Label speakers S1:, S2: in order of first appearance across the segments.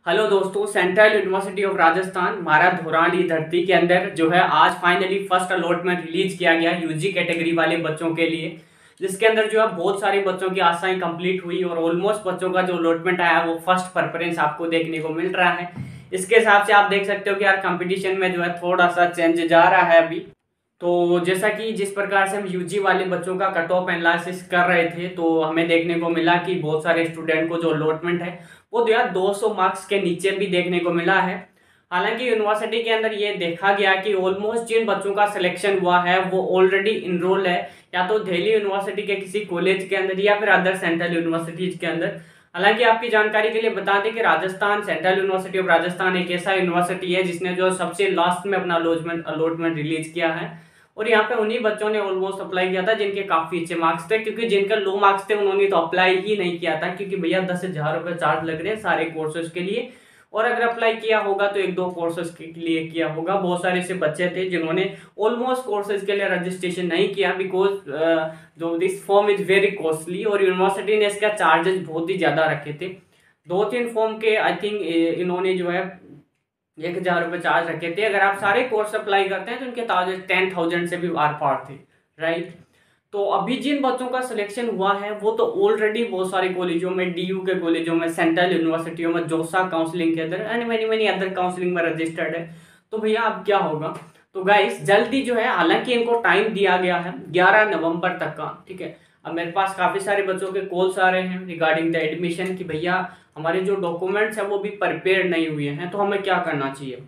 S1: Hello दोस्तों, central university of Rajasthan हमारा धौराली धरती के अंदर जो है आज फाइनली फर्स्ट अलॉटमेंट रिलीज किया गया यूजी कैटेगरी वाले बच्चों के लिए, जिसके अंदर जो है बहुत सारे बच्चों की आशाएं कंप्लीट हुई और ऑलमोस्ट बच्चों का जो अलॉटमेंट आया वो फर्स्ट प्रेफरेंस आपको देखने को मिल रहा है। इसके हिसाब से आप देख सकते हो कि यार कंपटीशन में जो है थोड़ा सा चेंज जा रहा है अभी। तो जैसा कि जिस प्रकार से हम यूजी वाले बच्चों का कट ऑफ एनालिसिस कर रहे थे तो हमें देखने को मिला कि बहुत सारे स्टूडेंट को जो अलॉटमेंट है वो जो है 200 मार्क्स के नीचे भी देखने को मिला है। हालांकि यूनिवर्सिटी के अंदर ये देखा गया कि ऑलमोस्ट जिन बच्चों का सिलेक्शन हुआ है वो ऑलरेडी इनरोल है या तो दिल्ली यूनिवर्सिटी के किसी कॉलेज के अंदर या फिर अदर सेंट्रल यूनिवर्सिटीज के अंदर। हालांकि आपकी जानकारी के लिए बता दें कि Rajasthan central university of Rajasthan एक ऐसा यूनिवर्सिटी है जिसने जो सबसे लास्ट में अपना अलॉटमेंट रिलीज किया है और यहाँ पे उन्हीं बच्चों ने ऑलमोस्ट अप्लाई किया था जिनके काफी अच्छे मार्क्स थे, क्योंकि जिनके लो मार्क्स थे उन्होंने तो अप्लाई ही नहीं किया था क्योंकि भैया 10,000 रुपये चार्ज लग रहे हैं सारे कोर्सेज के लिए। और अगर अप्लाई किया होगा तो एक दो कोर्सेज के लिए किया होगा। बहुत सारे ऐसे बच्चे थे जिन्होंने ऑलमोस्ट कोर्सेज के लिए रजिस्ट्रेशन नहीं किया बिकॉज जो this form is very costly और यूनिवर्सिटी ने इसका चार्जेस बहुत ही ज्यादा रखे थे। 2-3 फॉर्म के आई थिंक इन्होंने जो है 1,000 रुपये चार्ज रखे थे। अगर आप सारे कोर्स अप्लाई करते हैं तो इनके चार्जेस 10,000 से भी आर पार थे, राइट। तो अभी जिन बच्चों का सिलेक्शन हुआ है वो तो ऑलरेडी बहुत सारे कॉलेजों में, डीयू के कॉलेजों में, सेंट्रल यूनिवर्सिटियों में, जोसा काउंसलिंग के अंदर and many many other counselling में रजिस्टर्ड है। तो भैया अब क्या होगा? तो गाइस जल्दी जो है, हालांकि इनको टाइम दिया गया है 11 नवंबर तक का, ठीक है। अब मेरे पास काफी सारे बच्चों के कॉल्स आ रहे हैं रिगार्डिंग द एडमिशन कि भैया हमारे जो डॉक्यूमेंट्स हैं वो भी प्रिपेयर नहीं हुए हैं तो हमें क्या करना चाहिए।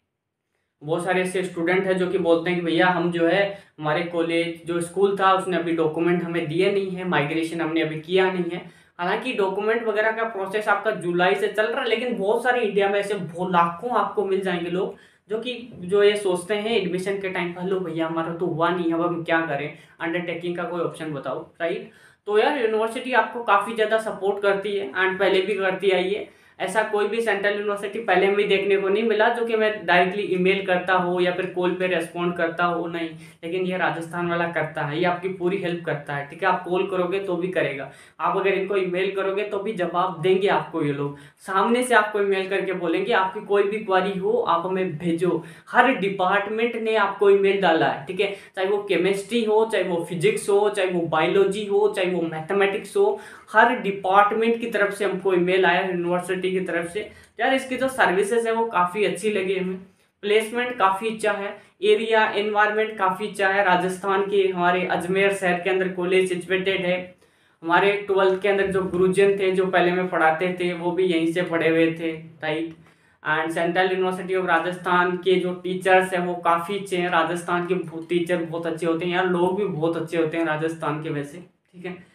S1: बहुत सारे ऐसे स्टूडेंट हैं जो कि बोलते हैं कि भैया हम जो है हमारे कॉलेज जो स्कूल था उसने अभी डॉक्यूमेंट हमें दिए नहीं है, माइग्रेशन हमने अभी किया नहीं है। हालांकि डॉक्यूमेंट वगैरह का प्रोसेस आपका जुलाई से चल रहा है, लेकिन बहुत सारे इंडिया में ऐसे बहुत लाखों आपको मिल जाएंगे लोग जो ये सोचते हैं एडमिशन के टाइम पर, हेलो भैया हमारा तो हुआ नहीं, अब हम क्या करें, अंडरटेकिंग का कोई ऑप्शन बताओ, राइट। तो यार यूनिवर्सिटी आपको काफ़ी ज़्यादा सपोर्ट करती है एंड पहले भी करती आई है। ऐसा कोई भी सेंट्रल यूनिवर्सिटी पहले में देखने को नहीं मिला जो कि मैं डायरेक्टली ईमेल करता हो या फिर कॉल पे रेस्पॉन्ड करता हो, नहीं। लेकिन ये राजस्थान वाला करता है, ये आपकी पूरी हेल्प करता है, ठीक है। आप कॉल करोगे तो भी करेगा, आप अगर इनको ईमेल करोगे तो भी जवाब देंगे आपको। ये लोग सामने से आपको ईमेल करके बोलेंगे आपकी कोई भी क्वारी हो आप हमें भेजो। हर डिपार्टमेंट ने आपको ईमेल डाला है, ठीक है। चाहे वो केमिस्ट्री हो, चाहे वो फिजिक्स हो, चाहे वो बायोलॉजी हो, चाहे वो मैथमेटिक्स हो, हर डिपार्टमेंट की तरफ से हमको ईमेल आया यूनिवर्सिटी की तरफ से। यार इसकी जो सर्विसेज है वो काफ़ी अच्छी लगी हमें, प्लेसमेंट काफ़ी अच्छा है, एरिया एनवायरनमेंट काफ़ी अच्छा है। राजस्थान के हमारे अजमेर शहर के अंदर कॉलेज सिचुएटेड है। हमारे 12th के अंदर जो गुरुजन थे जो पहले में पढ़ाते थे वो भी यहीं से पढ़े हुए थे, right. And central university of Rajasthan के जो टीचर्स हैं वो काफ़ी अच्छे हैं। राजस्थान के टीचर बहुत अच्छे होते हैं यार, लोग भी बहुत अच्छे होते हैं राजस्थान के वैसे, ठीक है।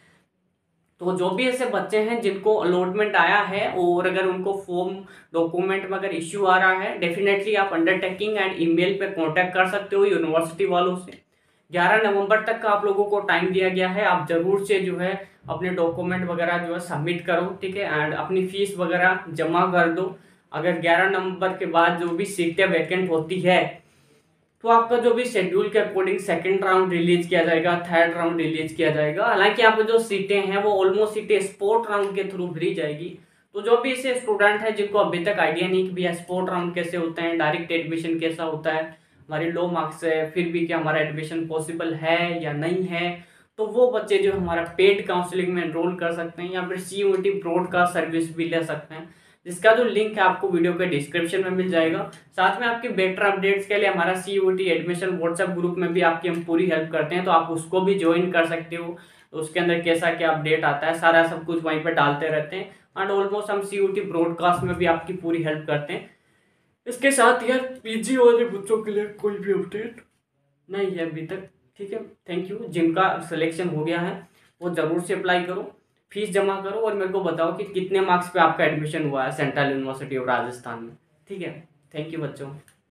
S1: तो जो भी ऐसे बच्चे हैं जिनको अलॉटमेंट आया है और अगर उनको फॉर्म डॉक्यूमेंट में अगर इश्यू आ रहा है, डेफिनेटली आप अंडरटेकिंग एंड ईमेल पे कांटेक्ट कर सकते हो यूनिवर्सिटी वालों से। 11 नवंबर तक का आप लोगों को टाइम दिया गया है, आप जरूर से जो है अपने डॉक्यूमेंट वगैरह जो है सबमिट करो, ठीक है। एंड अपनी फीस वगैरह जमा कर दो। अगर 11 नवंबर के बाद जो भी सीटें वैकेंट होती है तो आपका जो भी शेड्यूल के अकॉर्डिंग सेकंड राउंड रिलीज किया जाएगा, थर्ड राउंड रिलीज किया जाएगा। हालांकि आप जो सीटें हैं वो ऑलमोस्ट सीटें स्पोर्ट राउंड के थ्रू भरी जाएगी। तो जो भी ऐसे स्टूडेंट है जिनको अभी तक आइडिया नहीं कि भैया स्पोर्ट राउंड कैसे होता है, डायरेक्ट एडमिशन कैसा होता है, हमारी लो मार्क्स है फिर भी क्या हमारा एडमिशन पॉसिबल है या नहीं है, तो वो बच्चे जो हमारा पेड काउंसलिंग में एनरोल कर सकते हैं या फिर CUET ब्रॉडकास्ट सर्विस भी ले सकते हैं, जिसका जो लिंक है आपको वीडियो के डिस्क्रिप्शन में मिल जाएगा। साथ में आपके बेटर अपडेट्स के लिए हमारा CUET एडमिशन व्हाट्सएप ग्रुप में भी आपकी हम पूरी हेल्प करते हैं, तो आप उसको भी ज्वाइन कर सकते हो। तो उसके अंदर कैसा क्या अपडेट आता है सारा सब कुछ वहीं पर डालते रहते हैं एंड ऑलमोस्ट हम CUET ब्रॉडकास्ट में भी आपकी पूरी हेल्प करते हैं। इसके साथ यार PG वाले बच्चों के लिए कोई भी अपडेट नहीं है अभी तक, ठीक है। Thank you. जिनका सिलेक्शन हो गया है वो जरूर से अप्लाई करो, फीस जमा करो और मेरे को बताओ कि कितने मार्क्स पे आपका एडमिशन हुआ है सेंट्रल यूनिवर्सिटी ऑफ राजस्थान में, ठीक है। थैंक यू बच्चों।